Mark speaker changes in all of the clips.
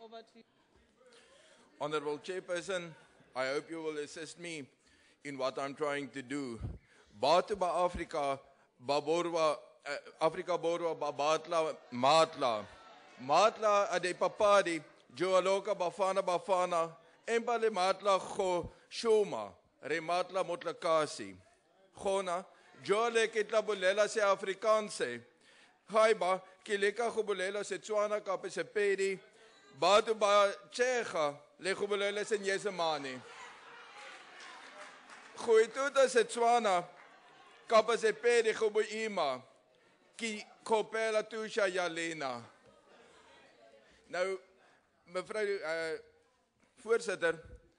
Speaker 1: over to you.
Speaker 2: Honorable Chairperson, I hope you will assist me in what I'm trying to do. Batu ba Afrika, baborwa, Afrika borwa babatla matla. Matla ade papadi, joaloka bafana, embale matla go shoma, rematla motlakasi. Gona, joale ketla bolela se Afrikaanse. Haiba, kileka go bolela Setswana kapa Sepedi. Batu ba Tsjecha, le go bolela Senyesemane. Go ithuta Setswana kapa Sepedi go boima. Ki kopela tusha Yalena. Nou, mevrou voorsitter,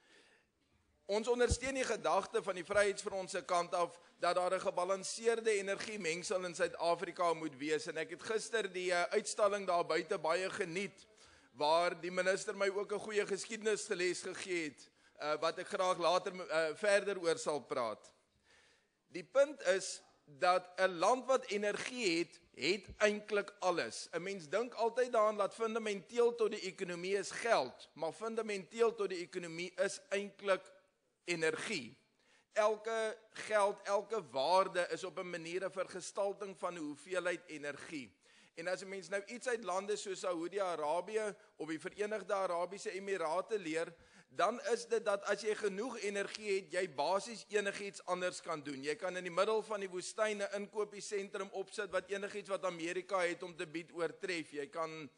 Speaker 2: ons ondersteun die gedagte van die Vryheidsfront se kant af dat daar 'n gebalanseerde energiemengsel in Suid-Afrika moet wees en ek het gister die uitstalling daar buite baie geniet waar die minister my ook 'n goeie geskiedenisles gegee het wat ek graag later verder oor sal praat. Die punt is dat 'n land wat energie het eintlik alles. 'n Mens dink altyd daaraan dat fundamenteel tot die ekonomie is geld, maar fundamenteel tot die ekonomie is eintlik energie. Elke geld, elke waarde is op 'n manier 'n vergestalting van 'n hoeveelheid energie. En as 'n mens nou iets uit lande soos Saudi-Arabië of die Verenigde Arabiese Emirate leer, dan is dit dat as jy genoeg energie het, jy basies enigiets anders kan doen. Jy kan in die middel van die woestyn 'n inkopiesentrum opsit wat enigiets wat Amerika het om te bied oortref. Jy kan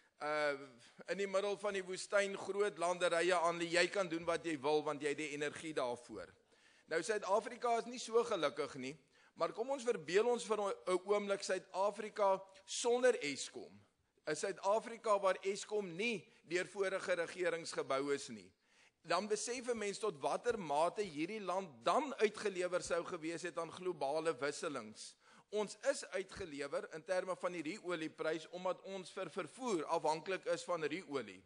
Speaker 2: in die middel van die woestyn groot landerye aanlê. Jy kan doen wat jy wil want jy het die energie daarvoor. Nou Suid-Afrika is nie so gelukkig nie, maar kom ons verbeel ons vir 'n oomblik Suid-Afrika sonder Eskom. 'n Suid-Afrika waar Eskom nie deur vorige regerings gebou is nie. Dan besef 'n mens tot watter mate hierdie land dan uitgelewer sou gewees het aan globale wisselings. Ons is uitgelewer in terme van die ruolieprys omdat ons vir vervoer afhanklik is van ruolie.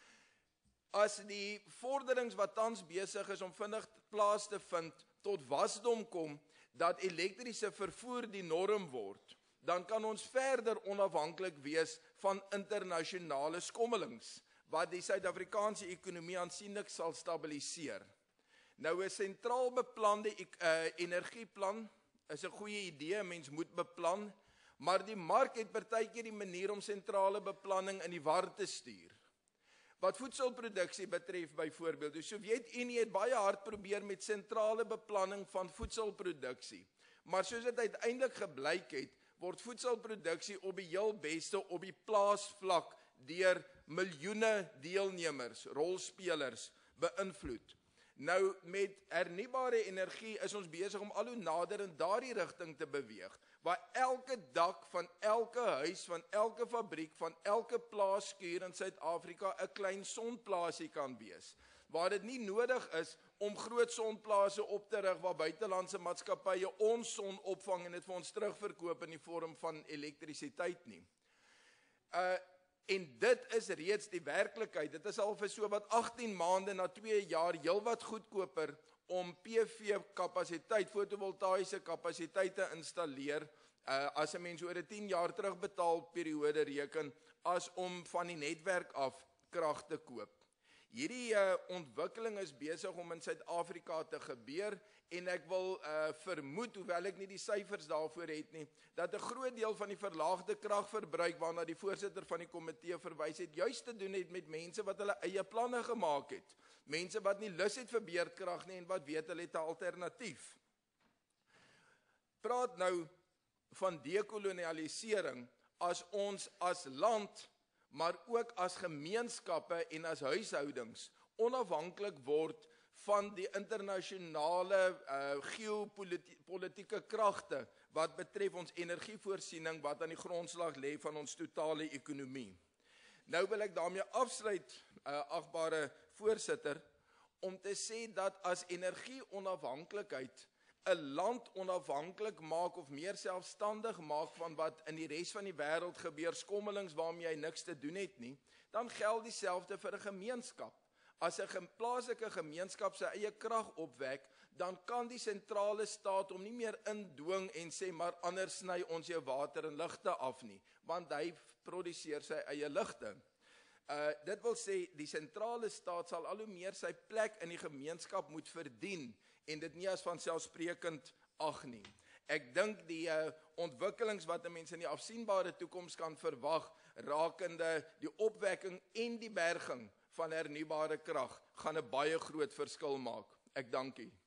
Speaker 2: As die vorderings wat tans besig is om vinnig plaas te vind tot wasdom kom dat elektriese vervoer die norm word, dan kan ons verder onafhanklik wees van internasionale skommelings wat die Suid-Afrikaanse ekonomie aansienlik sal stabiliseer. Nou 'n sentraal beplande energieplan is 'n goeie idee, mens moet beplan, maar die mark het partykeer die manier om sentrale beplanning in die war te stuur. Wat voedselproduksie betref byvoorbeeld, die Sowjetunie het baie hard probeer met sentrale beplanning van voedselproduksie, maar soos dit uiteindelik geblyk het, word voedselproduksie op die heel beste op die plaasvlak deur miljoene deelnemers, rolspelers beïnvloed. Nou met hernubare energie is ons besig om al hoe nader in daardie rigting te beweeg, waar elke dak van elke huis, van elke fabriek, van elke plaasskuur in Suid-Afrika 'n klein sonplaasie kan wees, waar dit nie nodig is om groot sonplase op te rig waar buitelandse maatskappye ons son opvang en dit vir ons terugverkoop in die vorm van elektrisiteit nie. En dit is reeds die werklikheid. Dit is al vir so wat 18 maande na 2 jaar heelwat goedkoper om PV-kapasiteit, fotovoltaïese kapasiteit te installeer, as 'n mens oor 'n 10 jaar terugbetaalperiode reken, as om van die netwerk af krag te koop. Hierdie ontwikkeling is besig om in Suid-Afrika te gebeur en ek wil vermoed, hoewel ek nie die syfers daarvoor het nie, dat 'n groot deel van die verlaagde kragverbruik waarna die voorsitter van die komitee verwys het, juist te doen het met mense wat hulle eie planne gemaak het. Mense wat nie lus het vir beerdkrag nie en wat weet hulle het 'n alternatief. Praat nou van dekolonialisering as ons as land, maar ook as gemeenskappe en as huishoudings onafhanklik word van die internasionale geopolitieke kragte wat betref ons energievoorsiening wat aan die grondslag lê van ons totale ekonomie. Nou wil ek daarmee afsluit, agbare voorsitter, om te sê dat as energieonafhanklikheid 'n land onafhanklik maak of meer selfstandig maak van wat in die res van die wêreld gebeur, skommelings waarmee jy niks te doen het nie, dan geld dieselfde vir 'n gemeenskap. As 'n plaaslike gemeenskap sy eie krag opwek, dan kan die sentrale staat hom nie meer indwing en sê maar anders sny ons jou water en ligte af nie, want hy produseer sy eie ligte. Dit wil sê, die sentrale staat sal al hoe meer sy plek in die gemeenskap moet verdien en dit nie as vanselfsprekend ag nie. Ek dink die ontwikkelings wat 'n mens in die afsienbare toekoms kan verwag, rakende die opwekking en die berging van hernubare krag, gaan 'n baie groot verskil maak. Ek dank u.